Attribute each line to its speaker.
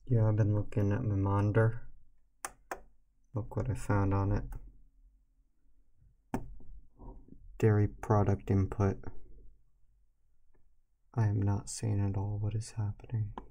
Speaker 1: Yeah, I've been looking at my monitor. Look what I found on it. Dairy product input. I am not seeing at all what is happening.